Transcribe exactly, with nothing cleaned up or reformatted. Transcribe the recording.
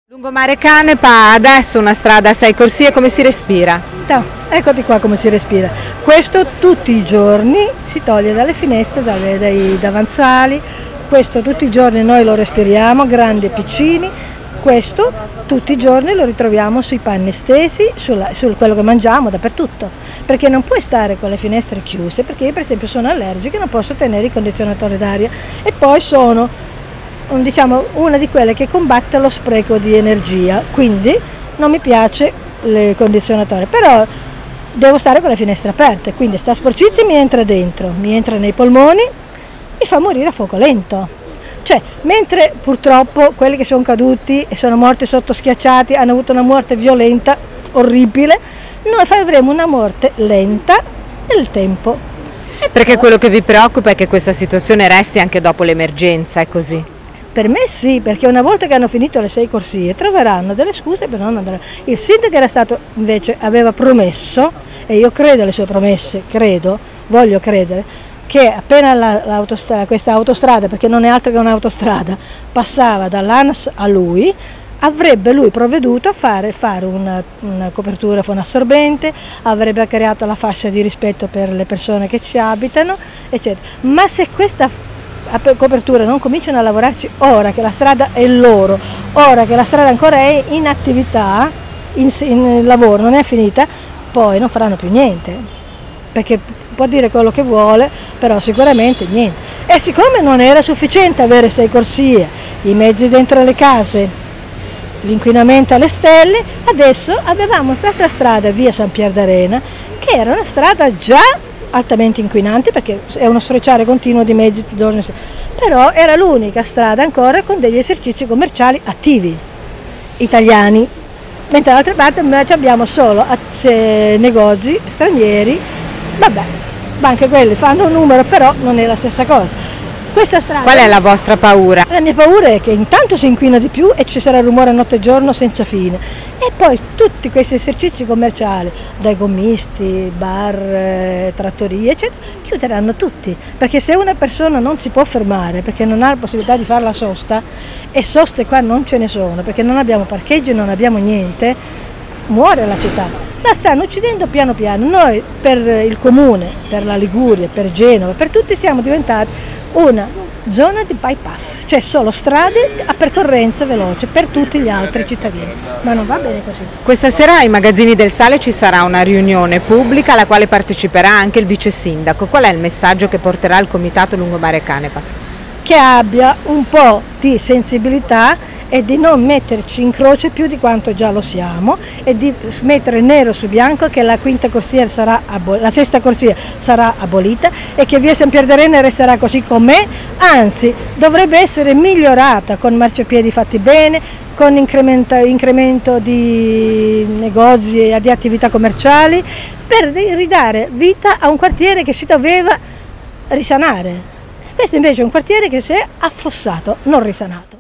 Lungomare Canepa adesso una strada a sei corsie, come si respira? No, eccoti qua come si respira. Questo tutti i giorni si toglie dalle finestre, dalle, dai davanzali, questo tutti i giorni noi lo respiriamo, grandi e piccini, questo tutti i giorni lo ritroviamo sui panni stesi, sulla, su quello che mangiamo, dappertutto, perché non puoi stare con le finestre chiuse, perché io per esempio sono allergica e non posso tenere i condizionatori d'aria e poi sono diciamo una di quelle che combatte lo spreco di energia, quindi non mi piace il condizionatore, però devo stare con le finestre aperte, quindi sta sporcizia mi entra dentro, mi entra nei polmoni, mi fa morire a fuoco lento. Cioè, mentre purtroppo quelli che sono caduti e sono morti sotto schiacciati hanno avuto una morte violenta, orribile, noi avremo una morte lenta nel tempo. Perché quello che vi preoccupa è che questa situazione resti anche dopo l'emergenza, è così? Per me sì, perché una volta che hanno finito le sei corsie troveranno delle scuse per non andare. Il sindaco era stato invece, aveva promesso, e io credo alle sue promesse, credo, voglio credere, che appena la, l'autostrada, questa autostrada, perché non è altro che un'autostrada, passava dall'ANAS a lui, avrebbe lui provveduto a fare, fare una, una copertura fonassorbente, avrebbe creato la fascia di rispetto per le persone che ci abitano, eccetera. Ma se questa a copertura non cominciano a lavorarci ora che la strada è loro, ora che la strada ancora è in attività, in, in lavoro, non è finita, poi non faranno più niente, perché può dire quello che vuole, però sicuramente niente. E siccome non era sufficiente avere sei corsie, i mezzi dentro le case, l'inquinamento alle stelle, adesso avevamo un'altra strada via San Pier d'Arena, che era una strada già altamente inquinante perché è uno sfrecciare continuo di mezzi giorno, però era l'unica strada ancora con degli esercizi commerciali attivi italiani, mentre dall'altra parte invece abbiamo solo negozi stranieri, vabbè, ma anche quelli fanno un numero, però non è la stessa cosa. Questa strada, qual è la vostra paura? La mia paura è che intanto si inquina di più e ci sarà rumore notte e giorno senza fine, e poi tutti questi esercizi commerciali, dai gommisti, bar, eh, trattorie eccetera, chiuderanno tutti, perché se una persona non si può fermare perché non ha la possibilità di fare la sosta, e soste qua non ce ne sono perché non abbiamo parcheggi, non abbiamo niente, muore la città. La stanno uccidendo piano piano. Noi per il comune, per la Liguria, per Genova, per tutti siamo diventati una zona di bypass, cioè solo strade a percorrenza veloce per tutti gli altri cittadini, ma non va bene così. Questa sera ai Magazzini del Sale ci sarà una riunione pubblica alla quale parteciperà anche il vice sindaco. Qual è il messaggio che porterà il comitato Lungomare Canepa? Che abbia un po' di sensibilità e di non metterci in croce più di quanto già lo siamo, e di mettere nero su bianco che la quinta corsia sarà la sesta corsia sarà abolita e che via San Pier d'Arena resterà così com'è, anzi dovrebbe essere migliorata con marciapiedi fatti bene, con incremento, incremento di negozi e di attività commerciali, per ridare vita a un quartiere che si doveva risanare. Questo invece è un quartiere che si è affossato, non risanato.